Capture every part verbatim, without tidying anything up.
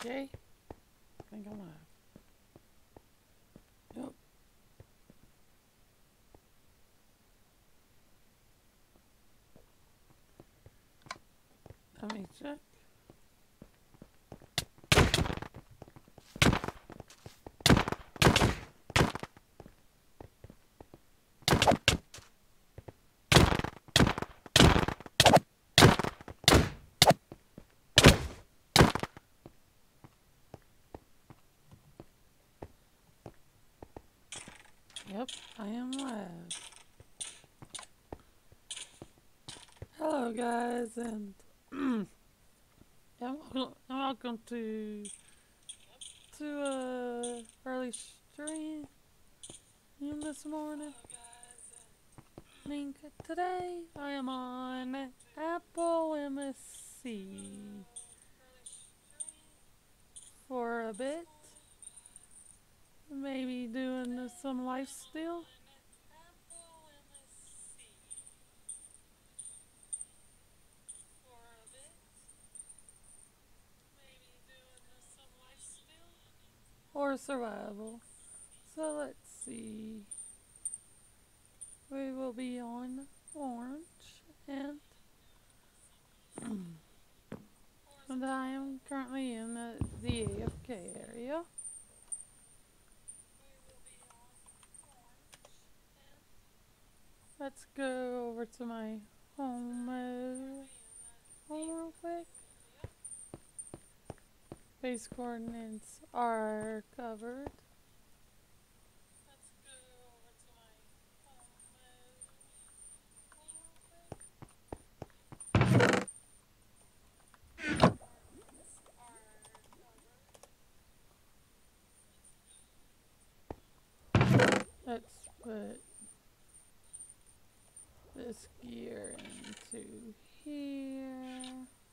Okay. I think I'm live. Yep. Let me check. Yep, I am live. Hello, guys, and yeah, welcome, welcome to to uh early stream this morning. I mean, today I am on AppleMC for a bit, maybe doing some life still. Or survival. So let's see. We will be on orange, and, and I am currently in the, the A F K area. Let's go over to my home mode. Home real quick. Base coordinates are covered. Let's put this gear into here.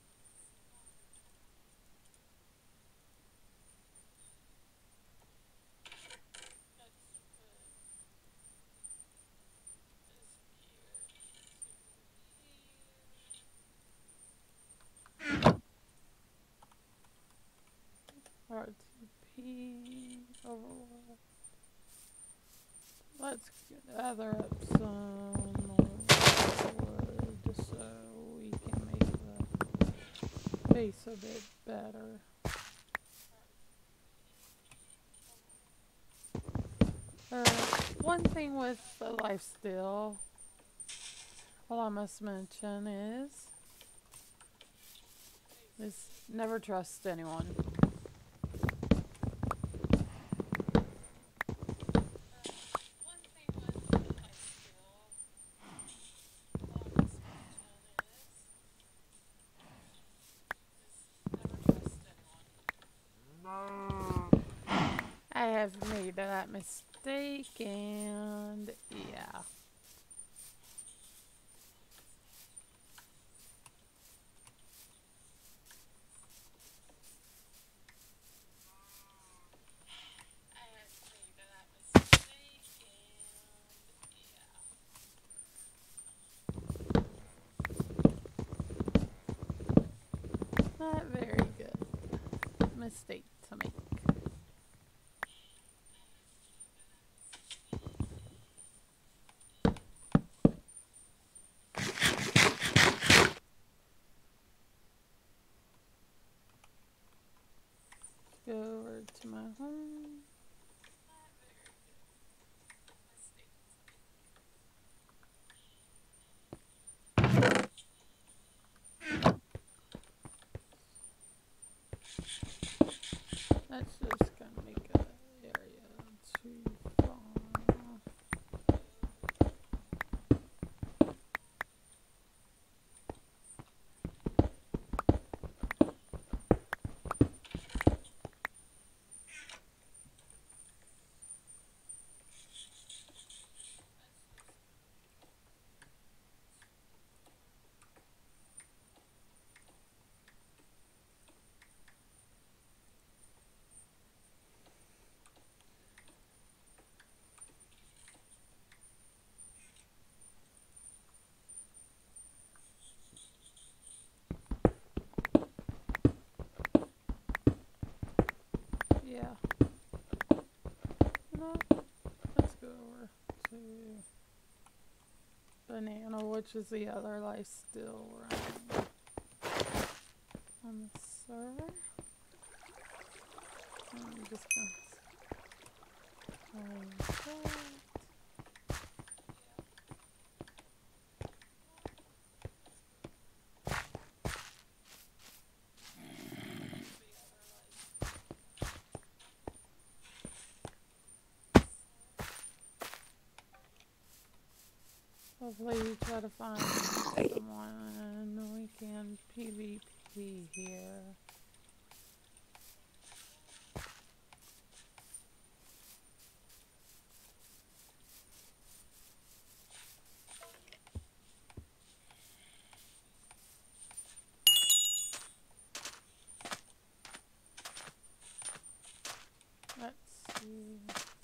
R T P overload. Let's gather up some wood just so we can make the base a bit better. Uh, one thing with the lifesteal, all I must mention is, is never trust anyone. I have made that mistake, and yeah. Not very good mistake to make. Go over to my home. That's just gonna make an area too far. banana, which is the other life still running on the server. And I'm just gonna find that. Hopefully we try to find someone we can PvP here. Let's see.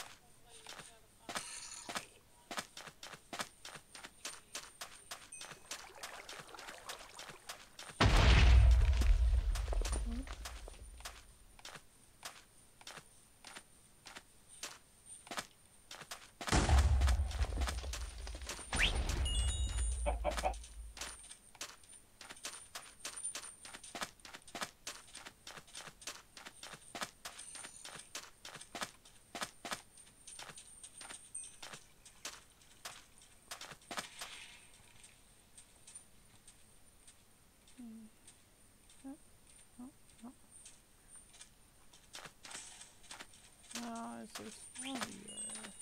No, it's just one here.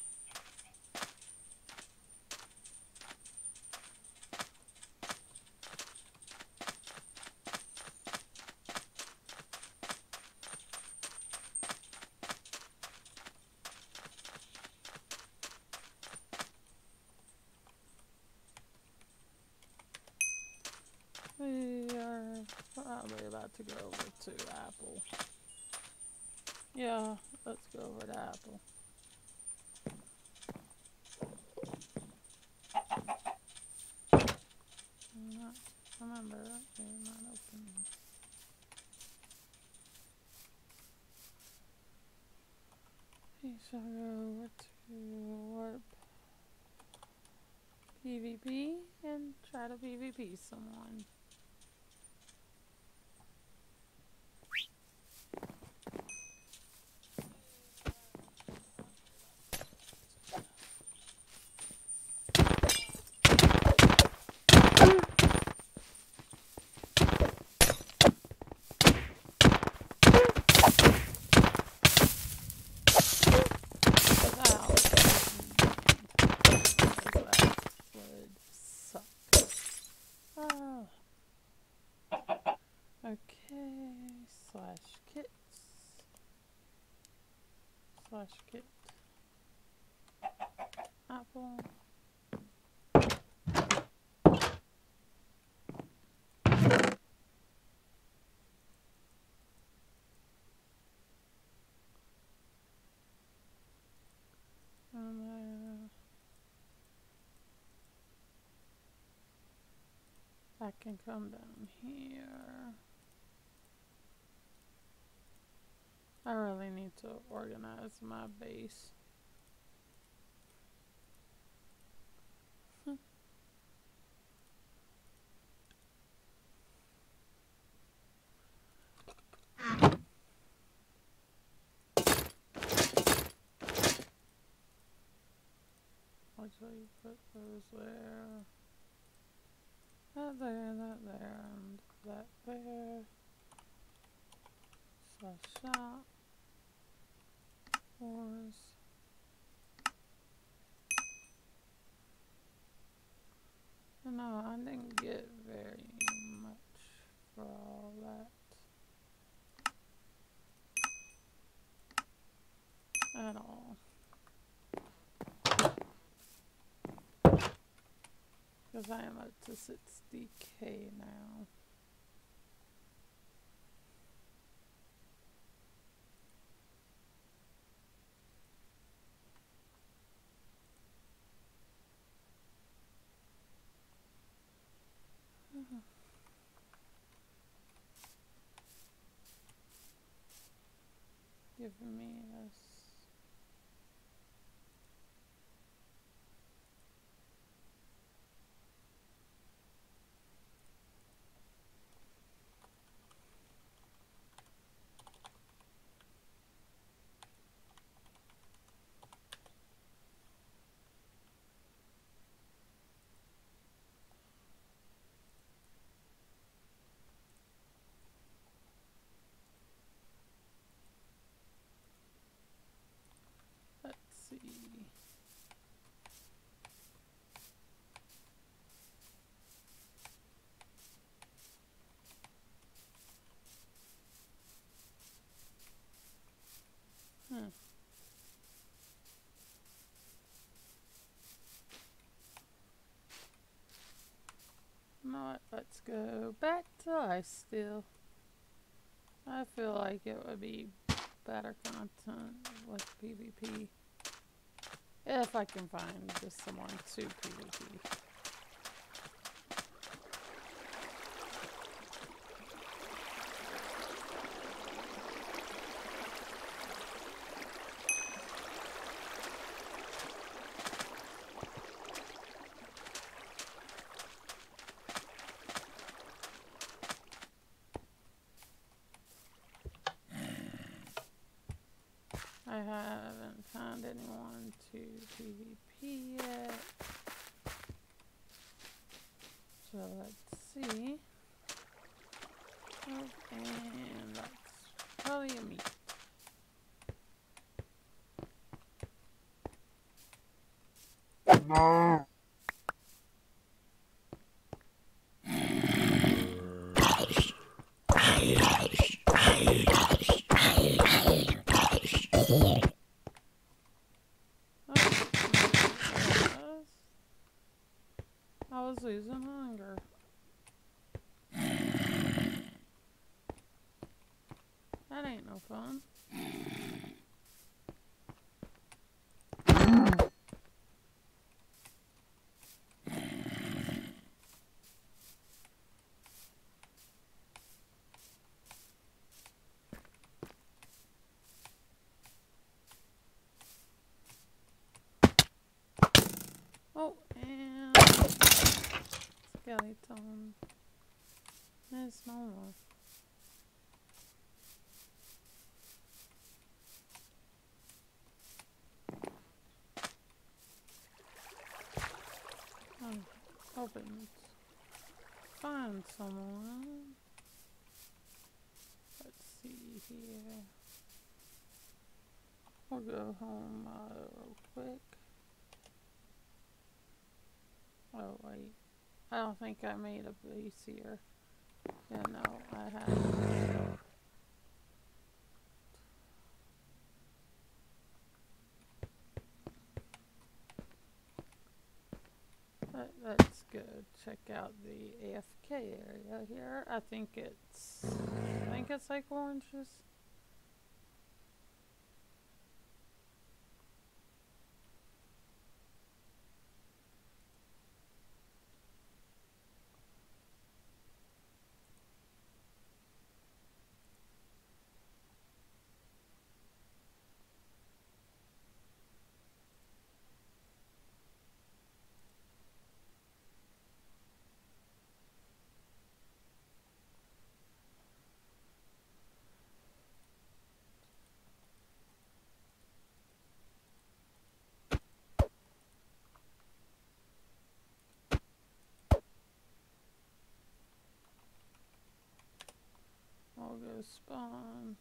We are probably about to go over to Apple. Yeah, let's go over to Apple. I'm not, remember, they're not open. We shall go over to Warp PvP and try to PvP someone. Okay, slash kits, slash kit, Apple, and uh, I can come down here. I really need to organize my base. Actually, put those there. That there, that there, and that there. Slash shop. Wars. No, I didn't get very much for all that. At all. Because I am up to sixty K now. Give me this. what? Let's go back to lifesteal. I feel like it would be better content with PvP. If I can find just someone to PvP. I haven't found anyone to PvP yet. So let's see. Oh, and that's probably a meat. No. I was losing hunger. That ain't no fun. Oh, and skeleton. There's no more. I'm hoping to find someone. Let's see here. We'll go home uh, real quick. Oh wait, I don't think I made a base here. Yeah, no, I haven't. Let, let's go check out the A F K area here. I think it's, I think it's like oranges. I'll go spawn.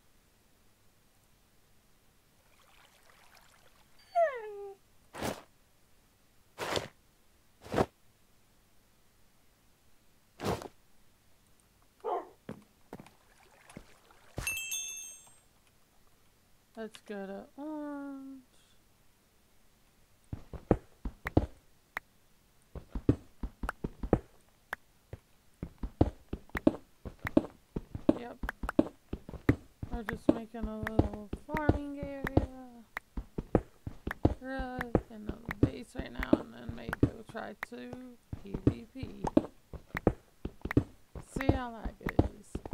Let's go to orange. Yep. We're just making a little farming area. Really, in the base right now, and then maybe we'll try to PvP. See how that goes.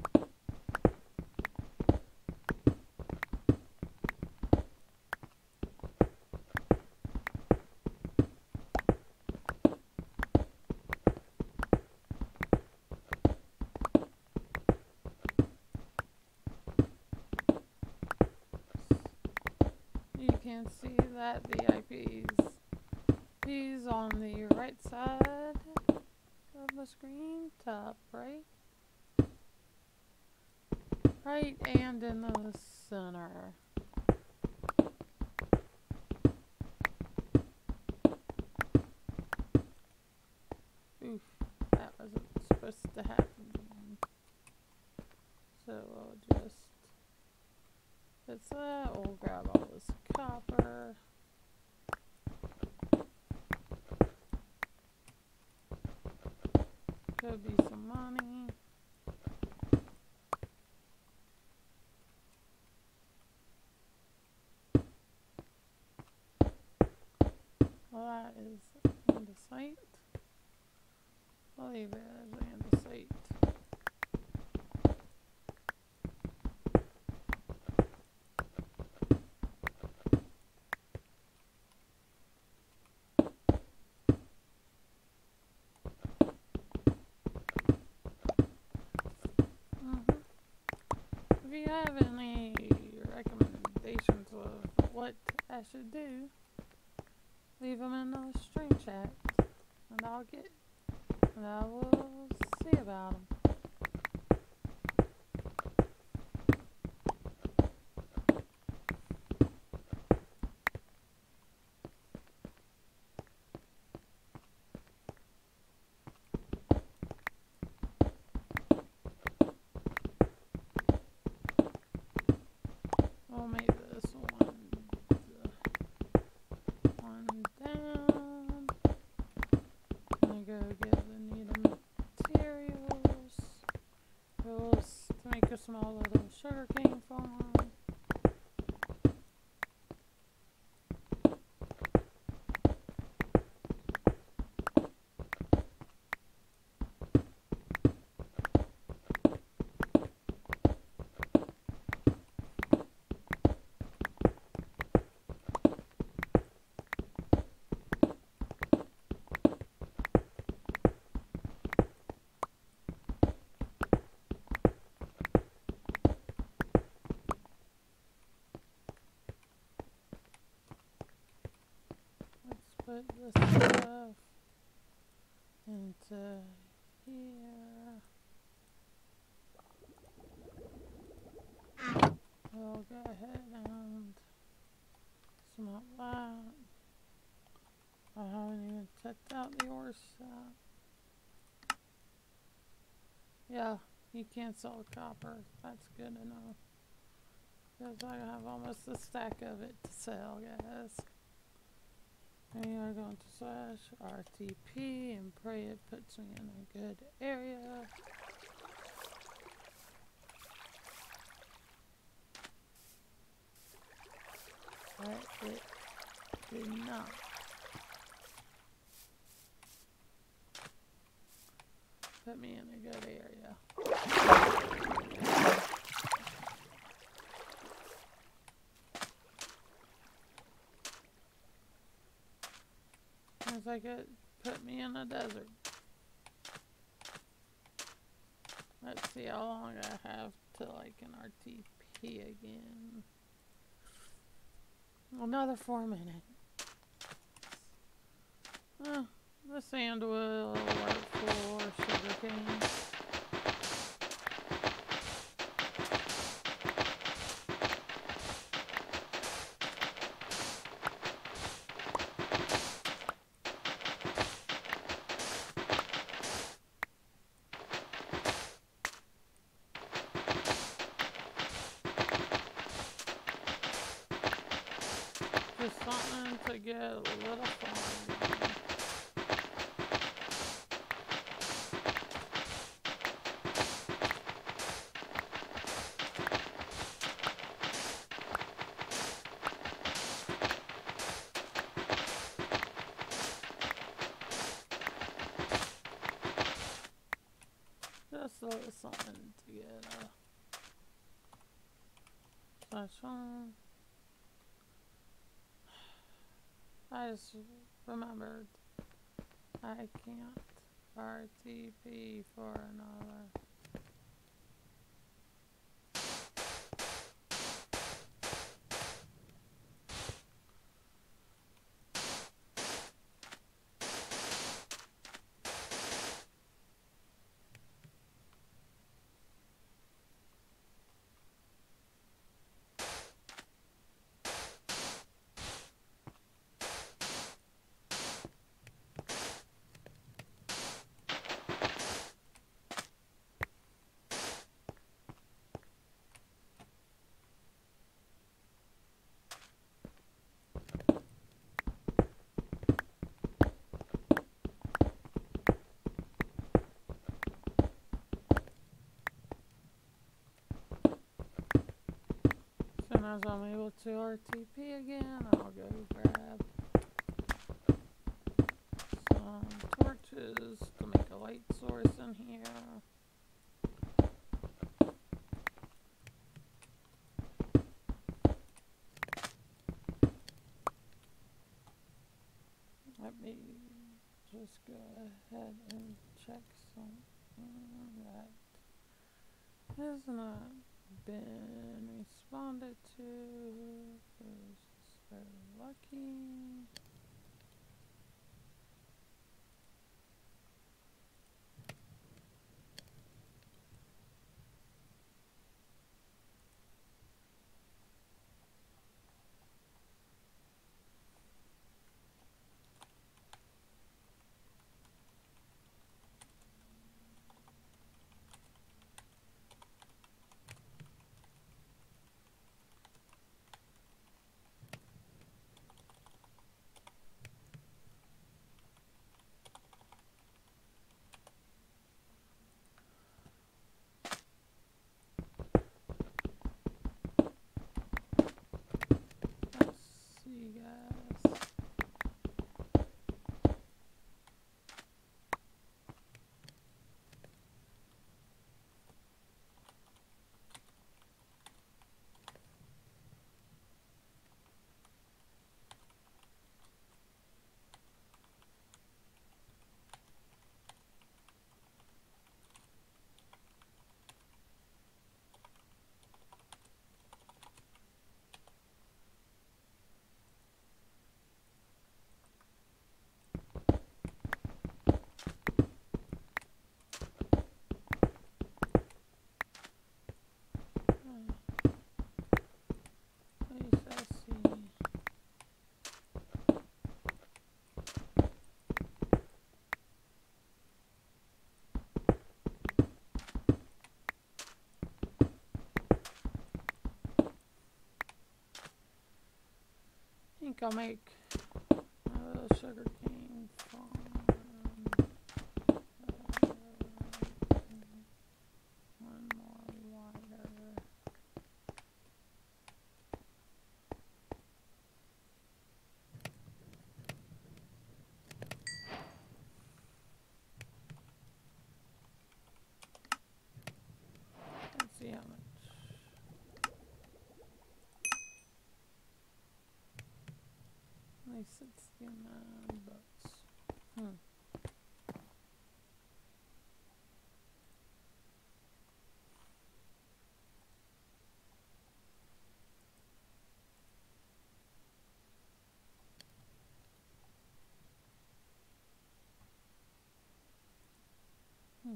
You can see that the I P's P's on the right side of the screen, top right, right, and in the center. Oof, that wasn't supposed to happen. So we'll just fix that. We'll grab all this copper. Go Could be some money. Well, that is andesite. I'll leave it as andesite. If you have any recommendations of what I should do, leave them in the stream chat, and I'll get, and I will see about them. We'll make this one, uh, one down. I'm gonna go get the needed materials. Those to make a small little sugar cane farm. Put this stuff into here. I'll go ahead and smelt that. I haven't even checked out the ore shop. Yeah, you can sell copper. That's good to know. Because I have almost a stack of it to sell, guys. And I'm going to slash R T P and pray it puts me in a good area. But it did not. Put me in a good area. Seems like it put me in a desert. Let's see how long I have till I can R T P again. Another four minutes. Uh, the sand will work for sugar cane. Just something to get a little fun going. Just a little something to get a slash fun. I just remembered I can't R T P for another. as I'm able to R T P again, I'll go grab some torches to make a light source in here. Let me just go ahead and check something that has not been responded to. Is so lucky. See you guys. I think I'll make a sugar cane farm. Uh, one more water. Let's see how much. Only sixty-nine bucks. Hmm. Hmm.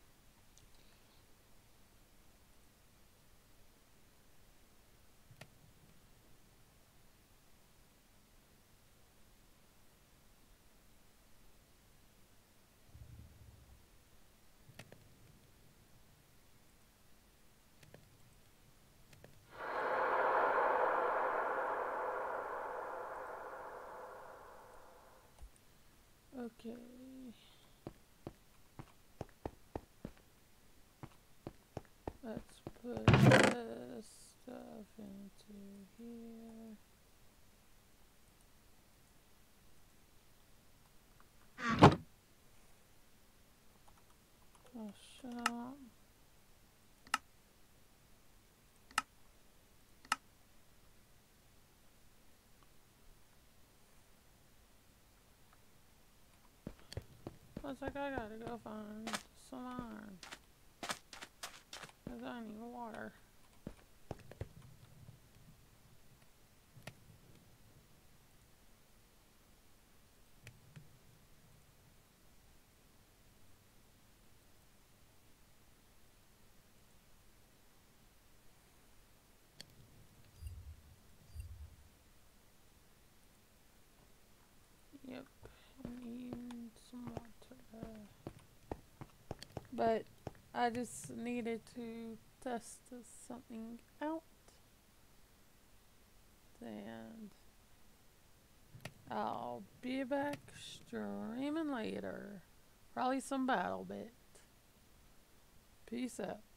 Okay. Let's put this stuff into here. Oh, shut up. Looks like I gotta go find some iron. Cause I need water. Yep, I need some water. But I just needed to test this something out. And I'll be back streaming later. Probably some battle bit. Peace out.